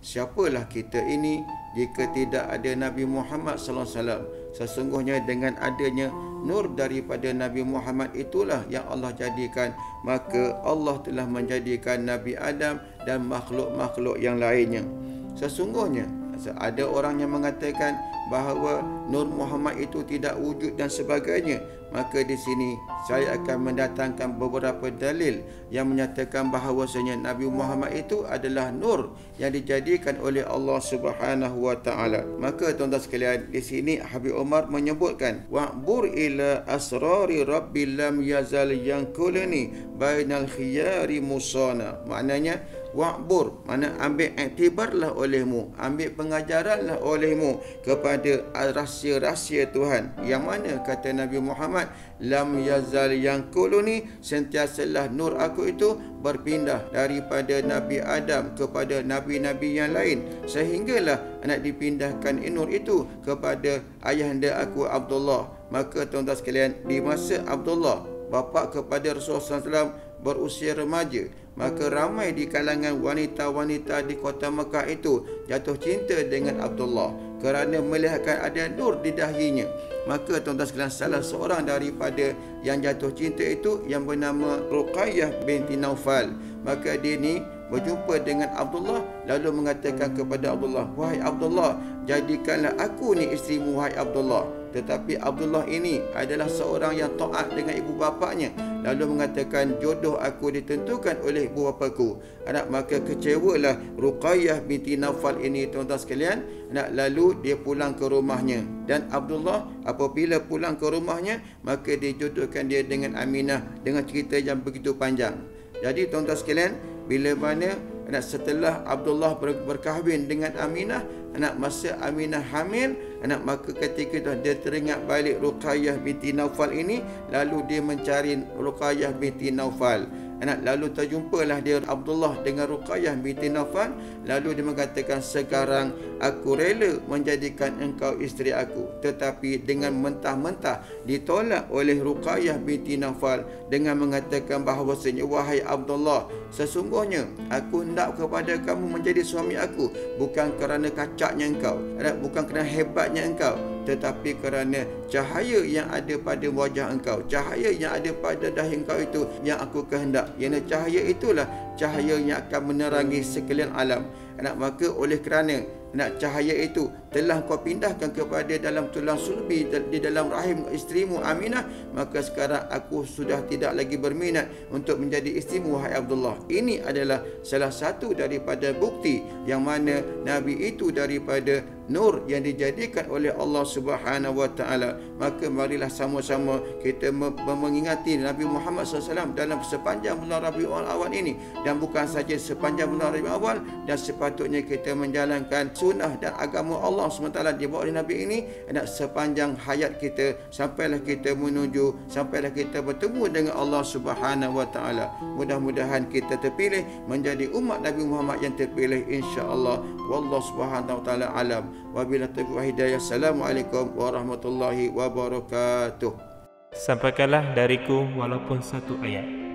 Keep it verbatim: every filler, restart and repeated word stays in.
siapalah kita ini jika tidak ada Nabi Muhammad sallallahu alaihi wasallam? Sesungguhnya dengan adanya nur daripada Nabi Muhammad itulah yang Allah jadikan, maka Allah telah menjadikan Nabi Adam dan makhluk-makhluk yang lainnya. Sesungguhnya ada orang yang mengatakan bahawa Nur Muhammad itu tidak wujud dan sebagainya. Maka di sini saya akan mendatangkan beberapa dalil yang menyatakan bahawasanya Nabi Muhammad itu adalah nur yang dijadikan oleh Allah Subhanahu wa taala. Maka tuan-tuan sekalian, di sini Habib Umar menyebutkan wa'bur ila asrari rabbil lam yazal yankulani bainal khiyari musana. Maknanya wa'bur, mana ambil iktibarlah olehmu, ambil pengajaranlah olehmu kepada rahsia-rahsia Tuhan. Yang mana kata Nabi Muhammad, lam yazal yankuluni, sentiasalah nur aku itu berpindah daripada Nabi Adam kepada nabi-nabi yang lain, sehinggalah nak dipindahkan nur itu kepada ayahanda aku Abdullah. Maka tuan-tuan sekalian, di masa Abdullah bapa kepada Rasulullah sallallahu alaihi wasallam berusia remaja, maka ramai di kalangan wanita-wanita di kota Mekah itu jatuh cinta dengan Abdullah kerana melihatkan ada nur di dahinya. Maka tuan-tuan sekalian, salah seorang daripada yang jatuh cinta itu yang bernama Ruqayyah binti Naufal. Maka dia ni berjumpa dengan Abdullah lalu mengatakan kepada Abdullah, wahai Abdullah, jadikanlah aku ni isterimu wahai Abdullah. Tetapi Abdullah ini adalah seorang yang taat dengan ibu bapanya, lalu mengatakan jodoh aku ditentukan oleh ibu bapaku. Anak maka kecewalah Ruqayyah binti Naufal ini tuan-tuan sekalian. Anak lalu dia pulang ke rumahnya, dan Abdullah apabila pulang ke rumahnya maka dia jodohkan dia dengan Aminah dengan cerita yang begitu panjang. Jadi tuan-tuan sekalian, bila mana anak setelah Abdullah ber, berkahwin dengan Aminah, anak masa Aminah hamil, anak maka ketika itu dia teringat balik Ruqayyah binti Naufal ini, lalu dia mencari Ruqayyah binti Naufal. Anak lalu terjumpalah dia Abdullah dengan Ruqayyah binti Naufal, lalu dia mengatakan, sekarang aku rela menjadikan engkau isteri aku. Tetapi dengan mentah-mentah ditolak oleh Ruqayyah binti Naufal dengan mengatakan bahawasanya, wahai Abdullah, sesungguhnya aku hendak kepada kamu menjadi suami aku bukan kerana kacaknya engkau, bukan kerana hebatnya engkau, tetapi kerana cahaya yang ada pada wajah engkau, cahaya yang ada pada dahi engkau itu yang aku kehendak. Yang cahaya itulah cahaya yang akan menerangi sekalian alam. Anak maka oleh kerana nak cahaya itu telah kau pindahkan kepada dalam tulang sulbi di dalam rahim isterimu Aminah, maka sekarang aku sudah tidak lagi berminat untuk menjadi isterimu wahai Abdullah. Ini adalah salah satu daripada bukti yang mana Nabi itu daripada nur yang dijadikan oleh Allah Subhanahu wa taala. Maka marilah sama-sama kita mengingati Nabi Muhammad sallallahu alaihi wasallam dalam sepanjang bulan Rabiul Awal ini, dan bukan saja sepanjang bulan Rabiul Awal, dan sepatutnya kita menjalankan sunnah dan agama Allah subhanahu wa taala di bawah Nabi ini dan sepanjang hayat kita, sampailah kita menuju, sampailah kita bertemu dengan Allah Subhanahu wa taala. Mudah-mudahan kita terpilih menjadi umat Nabi Muhammad yang terpilih, insya-Allah. Wallahu subhanahu wa taala alam. Wabillahi taufiq wa hidayah. Assalamualaikum warahmatullahi wabarakatuh. Sampaikanlah dariku walaupun satu ayat.